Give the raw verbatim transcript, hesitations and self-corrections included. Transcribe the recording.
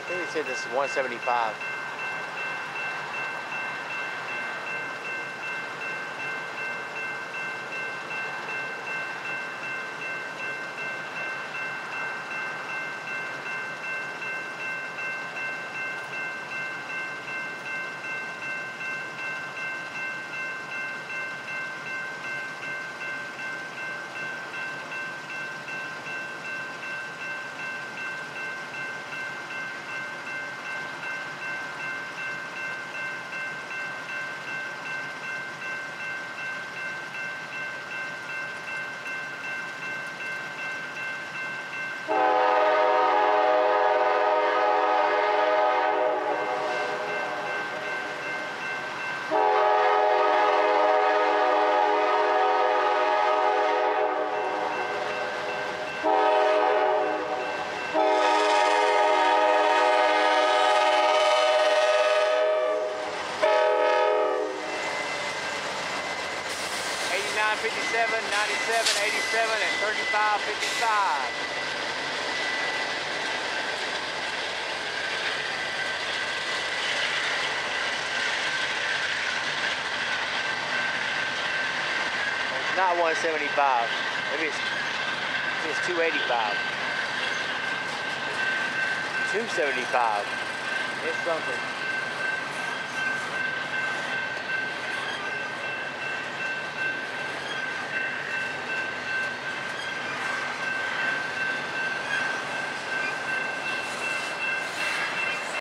think they said this is one seventy-five. eighty-nine, fifty-seven, ninety-seven, eighty-seven, and thirty-five, fifty-five. It's not one seventy-five. Maybe it's, maybe it's two eighty-five. two seventy-five. It's something.